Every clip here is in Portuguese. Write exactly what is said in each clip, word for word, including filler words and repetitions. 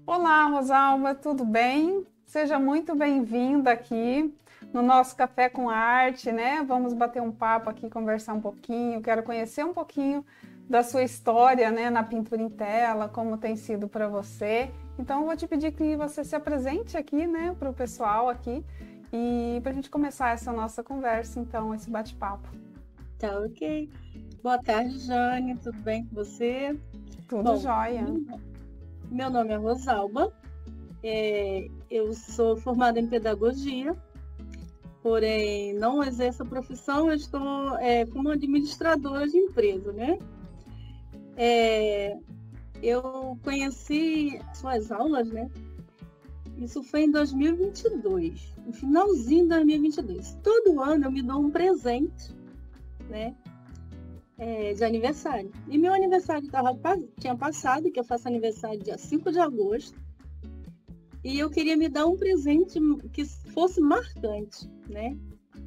Olá, Rosalba, tudo bem? Seja muito bem-vinda aqui no nosso Café com Arte, né? Vamos bater um papo aqui, conversar um pouquinho. Quero conhecer um pouquinho da sua história, né, na pintura em tela, como tem sido para você. Então, eu vou te pedir que você se apresente aqui, né, para o pessoal aqui e para a gente começar essa nossa conversa, então, esse bate-papo. Tá, ok. Boa tarde, Jane. Tudo bem com você? Tudo Bom, jóia. meu meu nome é Rosalba. É, eu sou formada em pedagogia, porém não exerço a profissão. Eu estou é, como administradora de empresa, né? É, eu conheci suas aulas, né? Isso foi em dois mil e vinte e dois, no finalzinho de dois mil e vinte e dois. Todo ano eu me dou um presente, né? É, de aniversário. E meu aniversário tava, tinha passado, que eu faço aniversário dia cinco de agosto, e eu queria me dar um presente que fosse marcante, né?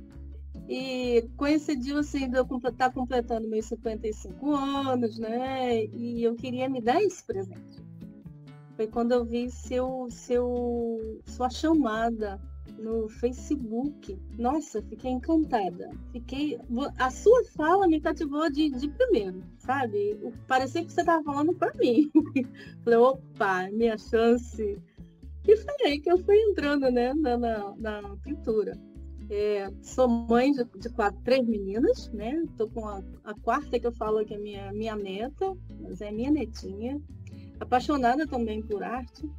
E coincidiu assim de eu estar completando meus cinquenta e cinco anos, né? E eu queria me dar esse presente. Foi quando eu vi seu, seu, sua chamada no Facebook. Nossa, fiquei encantada. Fiquei, a sua fala me cativou de, de primeiro, sabe? Parecia que você estava falando para mim. Falei, opa, minha chance. E foi aí que eu fui entrando, né, na, na, na pintura. É, sou mãe de, de quatro, três meninas, né? Tô com a, a quarta que eu falo que é minha, minha neta, mas é minha netinha. Apaixonada também por arte.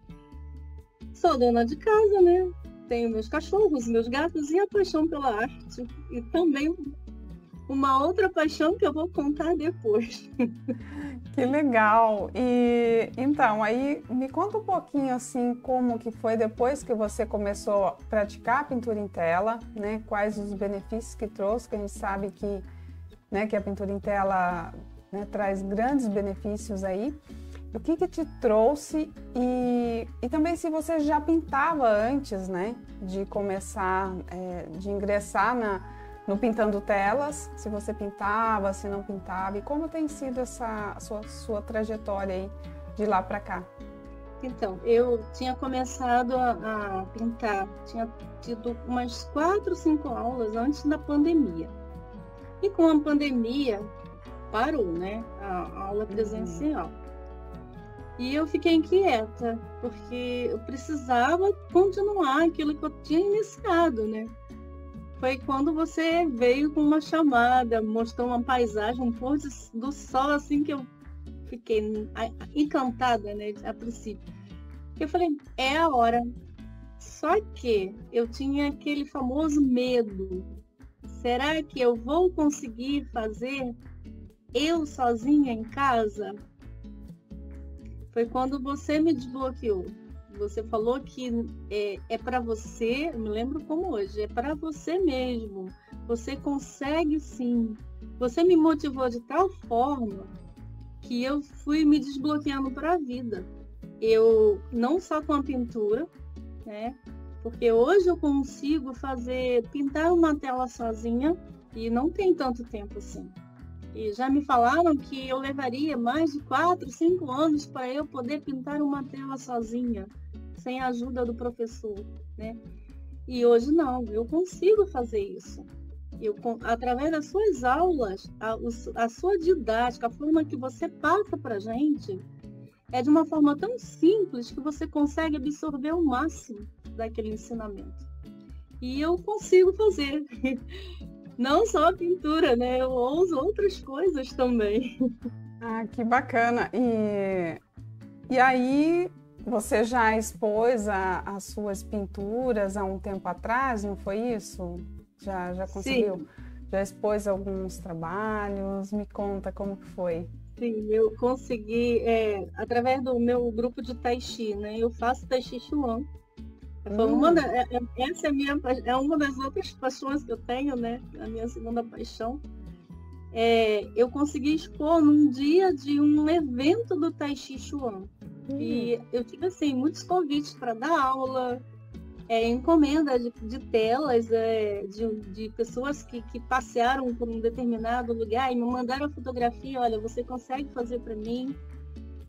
Sou dona de casa, né? Tenho meus cachorros, meus gatos e a paixão pela arte. E também uma outra paixão que eu vou contar depois. Que legal! E então, aí me conta um pouquinho assim como que foi depois que você começou a praticar a pintura em tela, né? Quais os benefícios que trouxe, que a gente sabe que, né, que a pintura em tela, né, traz grandes benefícios aí. O que que te trouxe e, e também se você já pintava antes, né, de começar, é, de ingressar na, no Pintando Telas, se você pintava, se não pintava, e como tem sido essa sua, sua trajetória aí de lá para cá? Então, eu tinha começado a, a pintar, tinha tido umas quatro, cinco aulas antes da pandemia. E com a pandemia, parou, né, a, a aula presencial. Uhum. E eu fiquei inquieta, porque eu precisava continuar aquilo que eu tinha iniciado, né? Foi quando você veio com uma chamada, mostrou uma paisagem, um pôr do sol, assim, que eu fiquei encantada, né, a princípio. Eu falei, é a hora. Só que eu tinha aquele famoso medo. Será que eu vou conseguir fazer eu sozinha em casa? Foi quando você me desbloqueou. Você falou que é, é para você, eu me lembro como hoje, é para você mesmo. Você consegue sim. Você me motivou de tal forma que eu fui me desbloqueando para a vida. Eu, não só com a pintura, né? Porque hoje eu consigo fazer, pintar uma tela sozinha e não tem tanto tempo assim. E já me falaram que eu levaria mais de quatro, cinco anos para eu poder pintar uma tela sozinha, sem a ajuda do professor, né? E hoje não, eu consigo fazer isso. Eu, através das suas aulas, a, a sua didática, a forma que você passa para a gente, é de uma forma tão simples que você consegue absorver o máximo daquele ensinamento. E eu consigo fazer. Não só a pintura, né? Eu uso outras coisas também. Ah, que bacana! E, e aí, você já expôs a, as suas pinturas há um tempo atrás, não foi isso? Já, já conseguiu? Sim. Já expôs alguns trabalhos? Me conta como que foi. Sim, eu consegui, é, através do meu grupo de Tai Chi, né? Eu faço Tai Chi Chuan. Foi uma da, essa é, minha, é uma das outras paixões que eu tenho, né? A minha segunda paixão. É, eu consegui expor num dia de um evento do Tai Chi Chuan. Hum. E eu tive, assim, muitos convites para dar aula, é, encomenda de, de telas, é, de, de pessoas que, que passearam por um determinado lugar e me mandaram a fotografia, olha, você consegue fazer para mim?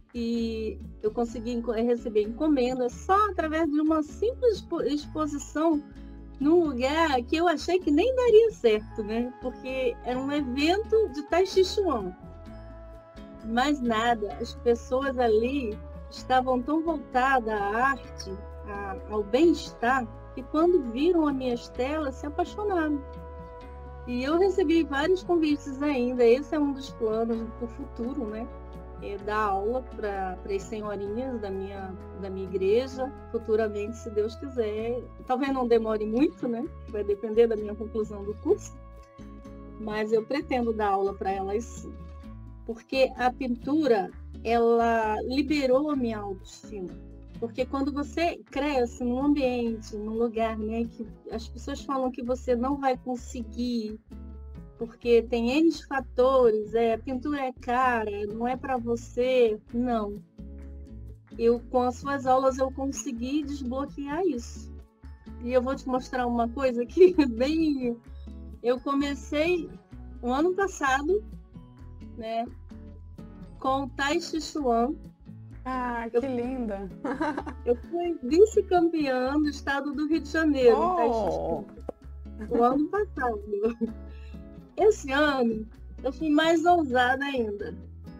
e eu consegui receber encomenda só através de uma simples exposição num lugar que eu achei que nem daria certo, né? Porque era um evento de Tai Chi Chuan. Mas nada, as pessoas ali estavam tão voltadas à arte, a, ao bem-estar, que quando viram as minhas telas se apaixonaram. E eu recebi vários convites ainda. Esse é um dos planos do futuro, né? É dar aula para as senhorinhas da minha, da minha igreja, futuramente, se Deus quiser. Talvez não demore muito, né? Vai depender da minha conclusão do curso. Mas eu pretendo dar aula para elas sim. Porque a pintura, ela liberou a minha autoestima. Porque quando você cresce num ambiente, num lugar, né, que as pessoas falam que você não vai conseguir, porque tem N fatores, é, a pintura é cara, não é para você. Não. Eu, com as suas aulas, eu consegui desbloquear isso. E eu vou te mostrar uma coisa aqui, bem... Eu comecei no ano passado, né, com o Tai Chi Chuan. Ah, que eu, linda! Eu fui vice-campeã do estado do Rio de Janeiro, oh. Tai Chi Chuan, o ano passado. Esse ano, eu fui mais ousada ainda.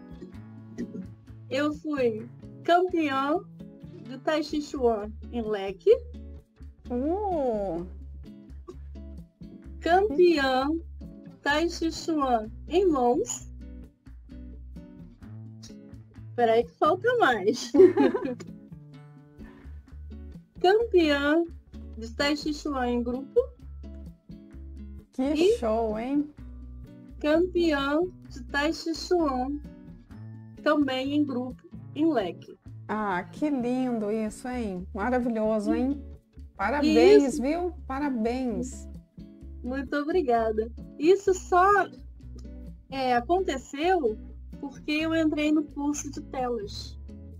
Eu fui campeã do Tai Chi Chuan em leque. Uh. Campeã Tai Chi Chuan em mãos. Espera aí que falta mais. Campeã de Tai Chi Chuan em grupo. Que e show, hein? Campeã de Tai Chi Chuan também em grupo, em leque. Ah, que lindo isso, hein? Maravilhoso, hein? Parabéns, isso. Viu? Parabéns. Muito obrigada. Isso só é, aconteceu porque eu entrei no curso de telas.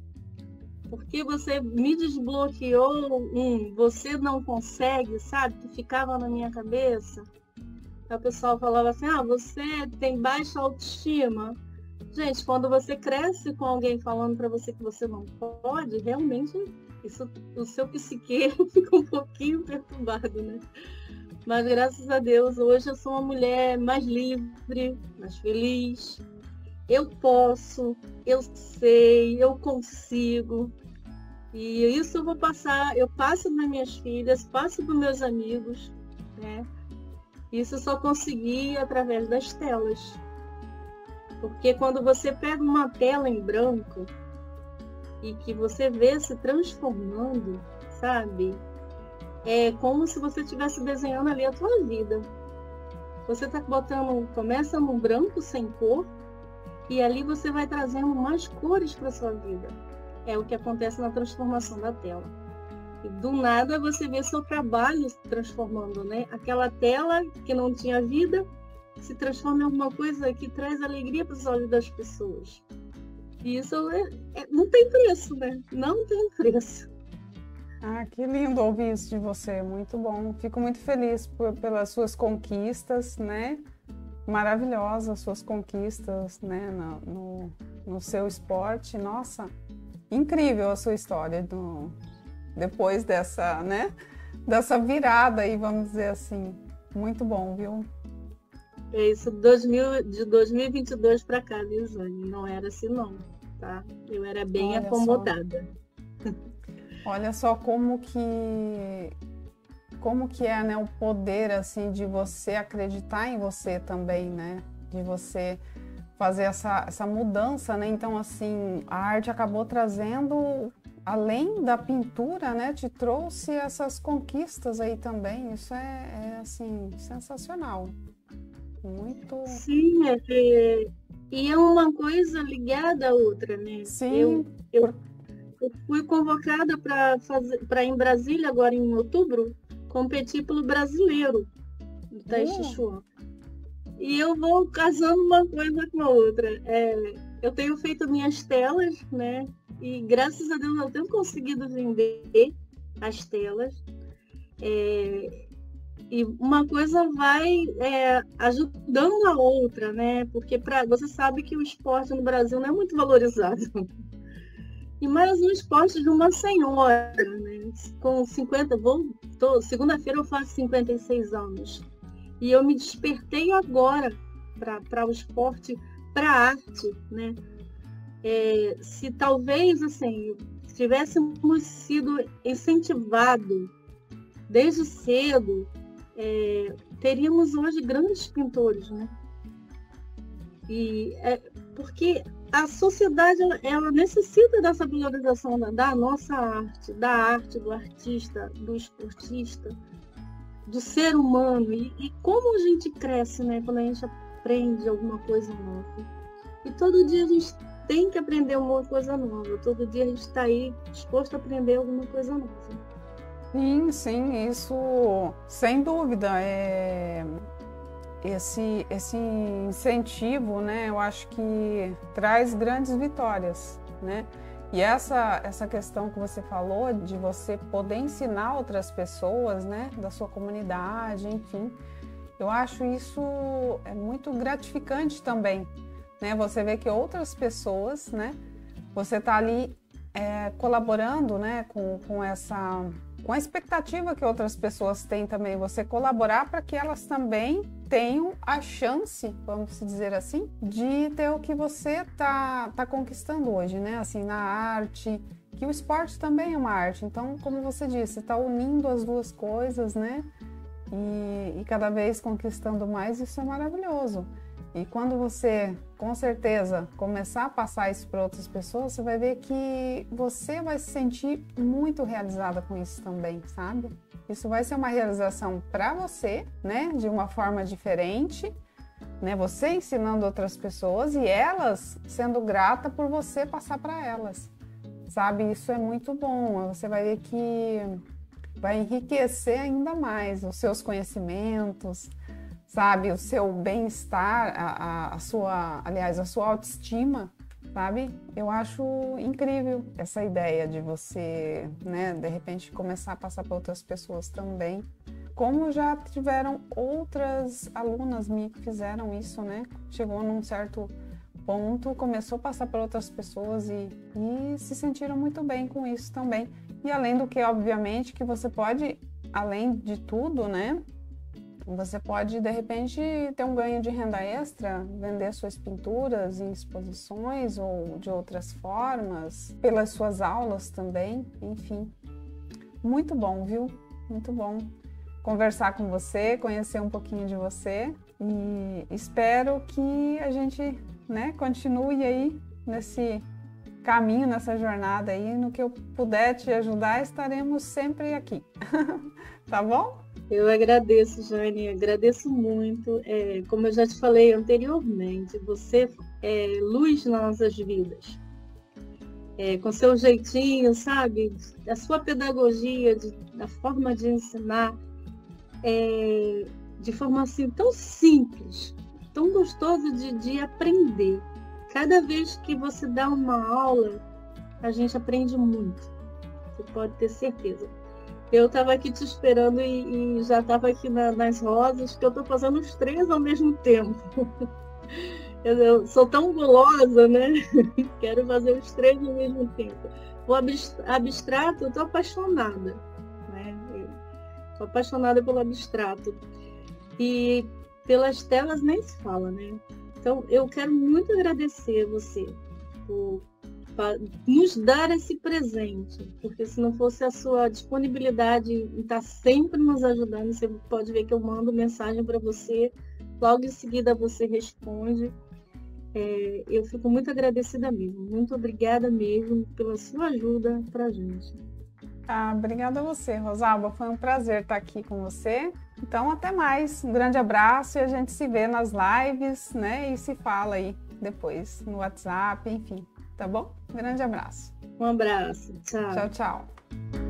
Porque você me desbloqueou um você não consegue, sabe? Que ficava na minha cabeça. O pessoal falava assim, ah, você tem baixa autoestima. Gente, quando você cresce com alguém falando para você que você não pode, realmente isso, o seu psique fica um pouquinho perturbado, né? Mas graças a Deus, hoje eu sou uma mulher mais livre, mais feliz. Eu posso, eu sei, eu consigo. E isso eu vou passar, eu passo para minhas filhas, passo para meus amigos, né? Isso eu só consegui através das telas. Porque quando você pega uma tela em branco e que você vê se transformando, sabe? É como se você estivesse desenhando ali a tua vida. Você está botando, começa num branco sem cor e ali você vai trazendo mais cores para sua vida. É o que acontece na transformação da tela. E do nada você vê seu trabalho se transformando, né? Aquela tela que não tinha vida se transforma em alguma coisa que traz alegria para os olhos das pessoas. E isso é, é, não tem preço, né? Não tem preço. Ah, que lindo ouvir isso de você, muito bom. Fico muito feliz por, pelas suas conquistas, né? Maravilhosas suas conquistas, né? No, no, no seu esporte. Nossa, incrível a sua história do, depois dessa, né? Dessa virada aí, vamos dizer assim. Muito bom, viu? É isso, dois mil, de dois mil e vinte e dois para cá, viu, Jane? Não era assim, não, tá? Eu era bem Olha acomodada. Só. Olha só como que como que é, né, o poder assim de você acreditar em você também, né? De você fazer essa, essa mudança, né? Então assim, a arte acabou trazendo, além da pintura, né, te trouxe essas conquistas aí também. Isso é, é assim, sensacional. Muito. Sim, é, é, e é uma coisa ligada à outra, né? Sim. Eu, eu... Eu fui convocada para fazer, para em Brasília, agora em outubro, competir pelo brasileiro do Tai Chi Chuan. E eu vou casando uma coisa com a outra. É, eu tenho feito minhas telas, né? E graças a Deus eu tenho conseguido vender as telas. É, e uma coisa vai é, ajudando a outra, né? Porque pra, você sabe que o esporte no Brasil não é muito valorizado. e mais um esporte de uma senhora, né? Com cinquenta, vou, tô, segunda-feira eu faço cinquenta e seis anos. E eu me despertei agora para o esporte, para a arte, né? É, se talvez, assim, tivéssemos sido incentivados desde cedo, é, teríamos hoje grandes pintores, né? E, é, porque a sociedade ela, ela necessita dessa valorização da, da nossa arte, da arte do artista, do esportista, do ser humano. E, e como a gente cresce, né, quando a gente aprende alguma coisa nova. E todo dia a gente tem que aprender alguma coisa nova. Todo dia a gente está aí disposto a aprender alguma coisa nova. Sim, sim, isso sem dúvida. É... Esse, esse incentivo, né, eu acho que traz grandes vitórias, né? E essa, essa questão que você falou de você poder ensinar outras pessoas, né, da sua comunidade, enfim, eu acho isso é muito gratificante também, né? Você vê que outras pessoas, né, você está ali é, colaborando, né, com, com essa... com a expectativa que outras pessoas têm também, você colaborar para que elas também tenham a chance, vamos dizer assim, de ter o que você tá, tá conquistando hoje, né? Assim, na arte, que o esporte também é uma arte. Então, como você disse, está unindo as duas coisas, né? E, e cada vez conquistando mais, isso é maravilhoso. E quando você, com certeza, começar a passar isso para outras pessoas, você vai ver que você vai se sentir muito realizada com isso também, sabe? Isso vai ser uma realização para você, né? De uma forma diferente, né? Você ensinando outras pessoas e elas sendo grata por você passar para elas, sabe? Isso é muito bom. Você vai ver que vai enriquecer ainda mais os seus conhecimentos, sabe, o seu bem-estar, a, a, a sua, aliás, a sua autoestima, sabe? Eu acho incrível essa ideia de você, né, de repente começar a passar para outras pessoas também. Como já tiveram outras alunas minhas que fizeram isso, né? Chegou num certo ponto, começou a passar para outras pessoas e, e se sentiram muito bem com isso também. E além do que, obviamente, que você pode, além de tudo, né? Você pode, de repente, ter um ganho de renda extra, vender suas pinturas em exposições ou de outras formas, pelas suas aulas também, enfim. Muito bom, viu? Muito bom conversar com você, conhecer um pouquinho de você e espero que a gente, né, continue aí nesse caminho, nessa jornada aí. No que eu puder te ajudar, estaremos sempre aqui. Tá bom? Eu agradeço, Jane, agradeço muito. É, como eu já te falei anteriormente, você é luz nas nossas vidas. É, com seu jeitinho, sabe? A sua pedagogia, de, da forma de ensinar, é, de forma assim tão simples, tão gostoso de, de aprender. Cada vez que você dá uma aula, a gente aprende muito. Você pode ter certeza. Eu estava aqui te esperando e, e já estava aqui na, nas rosas, que eu estou fazendo os três ao mesmo tempo. Eu, eu sou tão gulosa, né? Quero fazer os três ao mesmo tempo. O abstrato, eu estou apaixonada, né? Estou apaixonada pelo abstrato. E pelas telas nem se fala, né? Então, eu quero muito agradecer a você por nos dar esse presente, porque se não fosse a sua disponibilidade em estar sempre nos ajudando, você pode ver que eu mando mensagem para você, logo em seguida você responde. É, eu fico muito agradecida mesmo, muito obrigada mesmo pela sua ajuda para a gente. Ah, obrigada a você, Rosalba, foi um prazer estar aqui com você. Então, até mais, um grande abraço e a gente se vê nas lives, né, e se fala aí depois no WhatsApp, enfim. Tá bom? Um grande abraço. Um abraço. Tchau. Tchau, tchau.